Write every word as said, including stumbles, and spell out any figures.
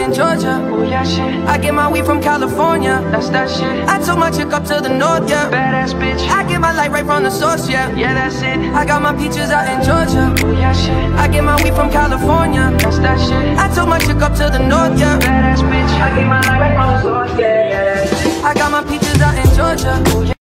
in Georgia. Oh yeah, shit. I get my weed from California. That's that shit. I took my chick up to the north, yeah. Badass bitch. I get my light right from the source, yeah. Yeah, that's it. I got my peaches out in Georgia. Oh yeah, shit. I get my weed from California. That's that shit. I took my chick up to the north, yeah. Badass bitch. I get my life right from the source, yeah.